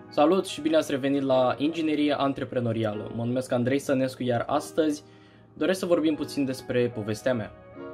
Salut și bine ați revenit la Inginerie Antreprenorială. Mă numesc Andrei Sănescu, iar astăzi doresc să vorbim puțin despre povestea mea.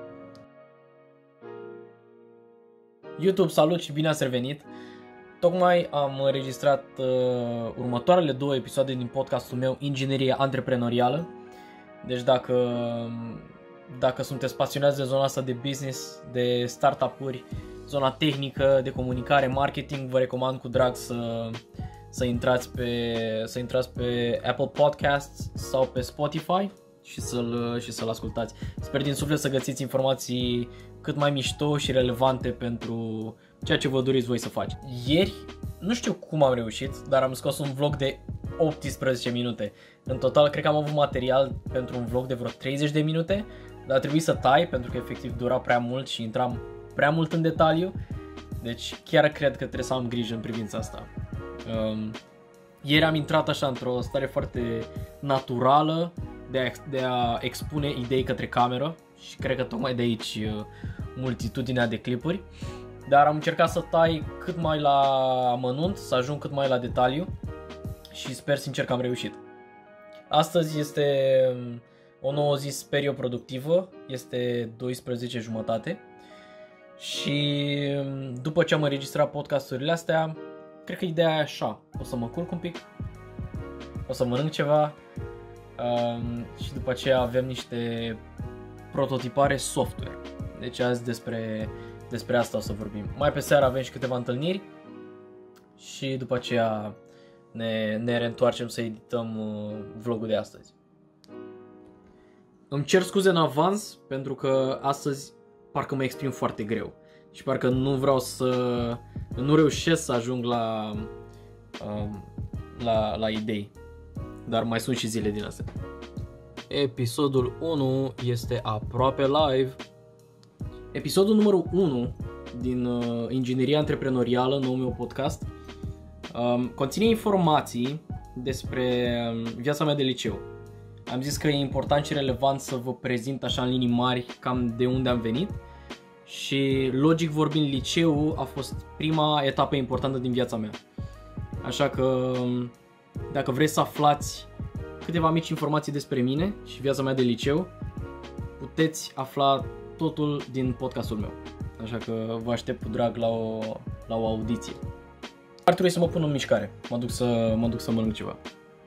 YouTube, salut și bine ați revenit! Tocmai am înregistrat următoarele 2 episoade din podcastul meu Inginerie Antreprenorială. Deci dacă sunteți pasionați de zona asta de business, de startup-uri, zona tehnică, de comunicare, marketing, vă recomand cu drag să intrați pe Apple Podcasts sau pe Spotify și să-l ascultați. Sper din suflet să găsiți informații cât mai mișto și relevante pentru ceea ce vă doriți voi să faceți. Ieri, nu știu cum am reușit, dar am scos un vlog de 18 minute. În total, cred că am avut material pentru un vlog de vreo 30 de minute, dar a trebuit să tai pentru că efectiv dura prea mult și intram prea mult în detaliu. Deci chiar cred că trebuie să am grijă în privința asta. Ieri am intrat așa într-o stare foarte naturală de a expune idei către cameră și cred că tocmai de aici multitudinea de clipuri. Dar am încercat să tai cât mai la amănunt, să ajung cât mai la detaliu și sper sincer că am reușit. Astăzi este o nouă zi, sper eu, productivă, este 12:30 și după ce am înregistrat podcasturile astea, cred că ideea e așa: o să mă culc un pic, o să mănânc ceva și după aceea avem niște prototipare software. Deci azi despre asta o să vorbim. Mai pe seară avem și câteva întâlniri și după aceea ne reîntoarcem să edităm vlogul de astăzi. Îmi cer scuze în avans pentru că astăzi parcă mă exprim foarte greu și parcă nu reușesc să ajung la idei, dar mai sunt și zile din astea. Episodul 1 este aproape live. Episodul numărul 1 din Ingineria Antreprenorială, noul meu podcast, conține informații despre viața mea de liceu. Am zis că e important și relevant să vă prezint așa în linii mari cam de unde am venit și, logic vorbind, liceul a fost prima etapă importantă din viața mea. Așa că dacă vreți să aflați câteva mici informații despre mine și viața mea de liceu, puteți afla totul din podcastul meu. Așa că vă aștept cu drag la o audiție. Ar trebui să mă pun în mișcare. Mă duc să mănânc ceva.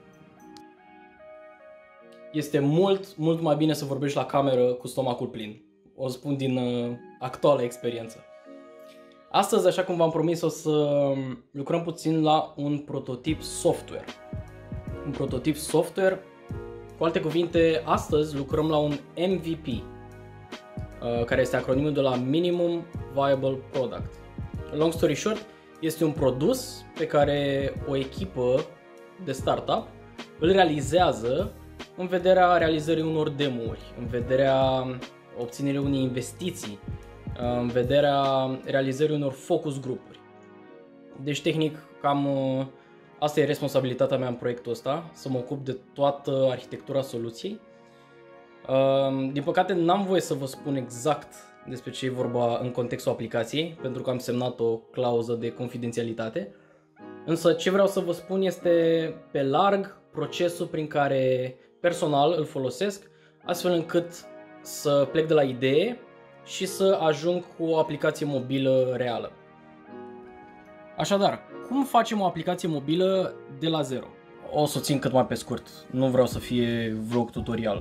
Este mult mai bine să vorbești la cameră cu stomacul plin. O spun din actuală experiență. Astăzi, așa cum v-am promis, o să lucrăm puțin la un prototip software. Un prototip software, cu alte cuvinte, astăzi lucrăm la un MVP, care este acronimul de la Minimum Viable Product. Long story short, este un produs pe care o echipă de startup îl realizează în vederea realizării unor demo-uri, în vederea obținerii unei investiții, în vederea realizării unor focus grupuri. Deci, tehnic, cam asta e responsabilitatea mea în proiectul ăsta, să mă ocup de toată arhitectura soluției. Din păcate, n-am voie să vă spun exact despre ce e vorba în contextul aplicației, pentru că am semnat o clauză de confidențialitate. Însă ce vreau să vă spun este pe larg procesul prin care personal îl folosesc, astfel încât să plec de la idee și să ajung cu o aplicație mobilă reală. Așadar, cum facem o aplicație mobilă de la zero? O să o țin cât mai pe scurt, nu vreau să fie vlog tutorial.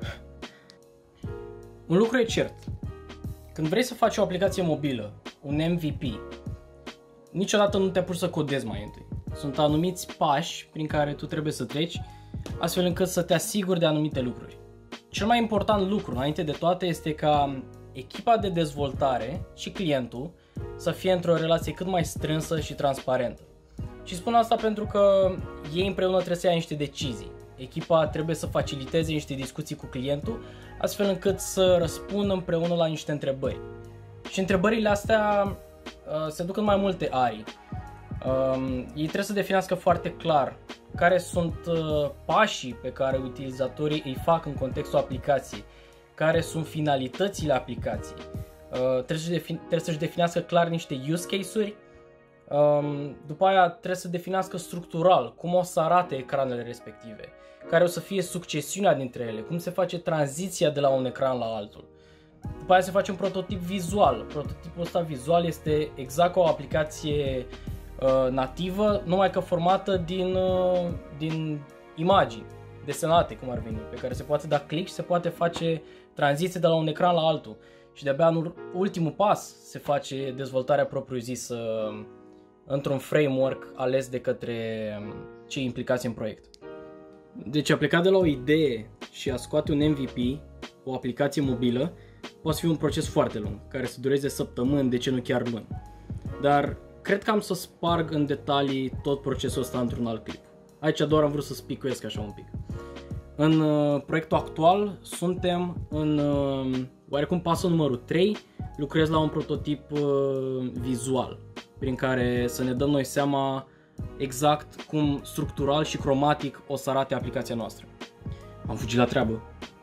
Un lucru e cert: când vrei să faci o aplicație mobilă, un MVP, niciodată nu te apuci să codezi mai întâi. Sunt anumiți pași prin care tu trebuie să treci, astfel încât să te asiguri de anumite lucruri. Cel mai important lucru, înainte de toate, este ca echipa de dezvoltare și clientul să fie într-o relație cât mai strânsă și transparentă. Și spun asta pentru că ei împreună trebuie să ia niște decizii. Echipa trebuie să faciliteze niște discuții cu clientul, astfel încât să răspundă împreună la niște întrebări. Și întrebările astea se duc în mai multe arii. Ei trebuie să definească foarte clar care sunt pașii pe care utilizatorii îi fac în contextul aplicației, care sunt finalitățile aplicației. Trebuie să-și definească clar niște use case-uri După aia trebuie să definească structural cum o să arate ecranele respective, care o să fie succesiunea dintre ele, cum se face tranziția de la un ecran la altul. După aia se face un prototip vizual. Prototipul ăsta vizual este exact ca o aplicație nativă, numai că formată din imagini desenate, cum ar veni, pe care se poate da click și se poate face tranziție de la un ecran la altul. Și de-abia în ultimul pas se face dezvoltarea propriu-zisă într-un framework ales de către cei implicați în proiect. Deci a plecat de la o idee și a scoate un MVP, o aplicație mobilă, poate fi un proces foarte lung, care să dureze săptămâni, de ce nu chiar luni. Dar cred că am să sparg în detalii tot procesul ăsta într-un alt clip. Aici doar am vrut să spicuiesc așa un pic. În proiectul actual suntem în oarecum pasul numărul 3, lucrez la un prototip vizual, prin care să ne dăm noi seama exact cum structural și cromatic o să arate aplicația noastră. Am fugit la treabă.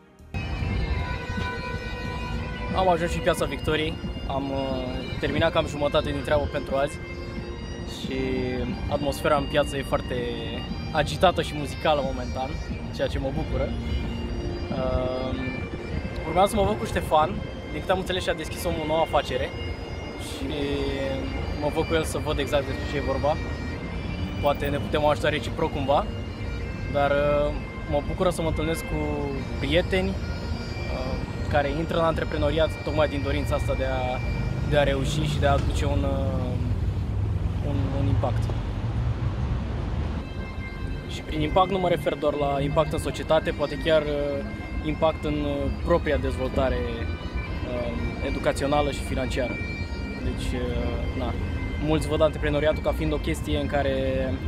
Am ajuns și în Piața Victoriei, am terminat cam jumătate din treabă pentru azi și atmosfera în piață e foarte agitată și muzicală momentan, ceea ce mă bucură. Urmeam să mă văd cu Ștefan, din câte am înțeles și-a deschis o nouă afacere și mă văd cu el să văd exact despre ce e vorba. Poate ne putem ajuta reciproc cumva, dar mă bucură să mă întâlnesc cu prieteni care intră în antreprenoriat tocmai din dorința asta de a reuși și de a aduce un impact. Și prin impact nu mă refer doar la impact în societate, poate chiar impact în propria dezvoltare educațională și financiară. Deci, mulți văd antreprenoriatul ca fiind o chestie în care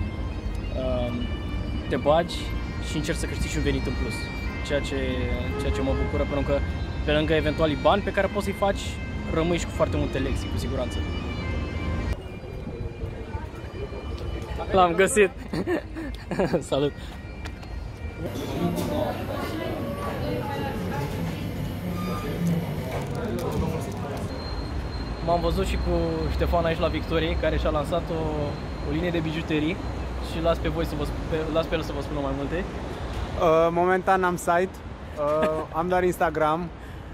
te bagi și încerci să câștigi un venit în plus. Ceea ce mă bucură, pentru că pe lângă eventualii bani pe care poți să-i faci, rămâi și cu foarte multe lecții, cu siguranță. L-am găsit! Salut! M-am văzut și cu Ștefan aici la Victorie, care și-a lansat o linie de bijuterii și las pe el să vă spună mai multe. Momentan am site, am doar Instagram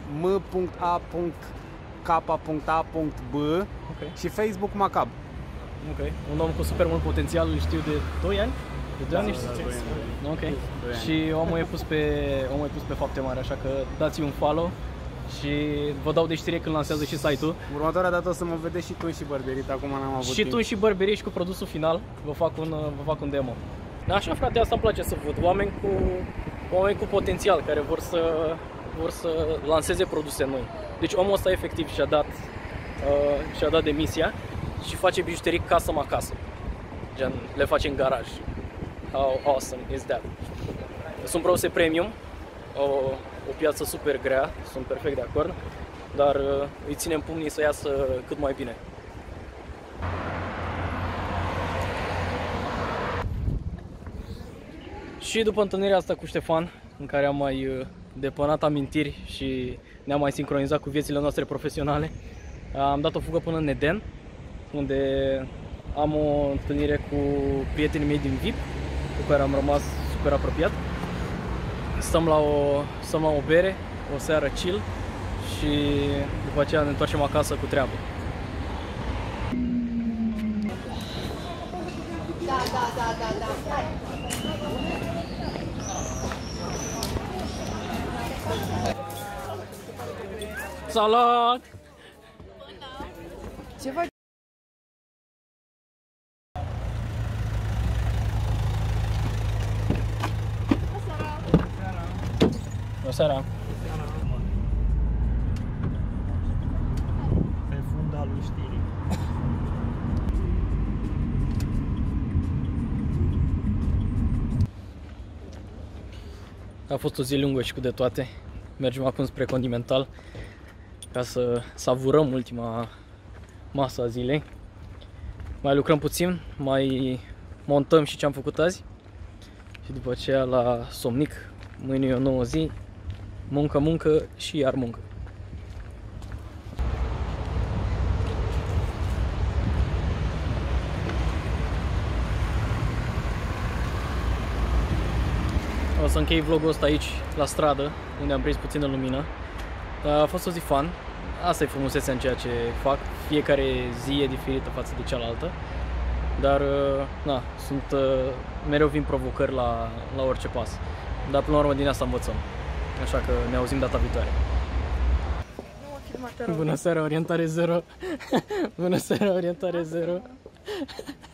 m.a.k.a.b și Facebook Macab. Ok, un om cu super mult potențial, îl știu de 2 ani? De 2 ani? Ok. Și omul e pus pe fapte mari, așa că dați-i un follow și vă dau de știre când lansează și site-ul. Următoarea dată o să mă vedeți și tu și bărberit, acum n-am avut timp. Și tu și bărberit și cu produsul final, vă fac un demo. Așa, frate, asta îmi place să văd, oameni cu potențial care vor să lanseze produse noi. Deci omul ăsta efectiv și-a dat demisia și face bijuterii casă-acasă. Gen, le face în garaj. How awesome is that? Sunt produse premium, o piață super grea, sunt perfect de acord, dar îi ținem pumnii să iasă cât mai bine. Și după întâlnirea asta cu Ștefan, în care am mai depănat amintiri și ne-am mai sincronizat cu viețile noastre profesionale, am dat o fugă până în Eden, unde am o întâlnire cu prietenii mei din VIP, cu care am rămas super apropiat. Stăm la o bere, o seară chill și după aceea ne întoarcem acasă cu treabă. Salut! Ce faci? Bună seara! Pe fundalul știrii. A fost o zi lungă și cu de toate. Mergem acum spre Condimental ca să savurăm ultima masă a zilei. Mai lucrăm puțin, mai montăm și ce am făcut azi și după aceea la somnic. Mâine e o nouă zi, muncă și iar muncă. O să închei vlogul ăsta aici, la stradă, unde am prins puțină lumină. A fost o zi fun. Asta e frumusețea în ceea ce fac. Fiecare zi e diferită față de cealaltă. Dar, na, mereu vin provocări la orice pas. Dar până la urmă din asta învățăm. Așa că ne auzim data viitoare. Bună seara, orientare 0. Bună seara, orientare 0.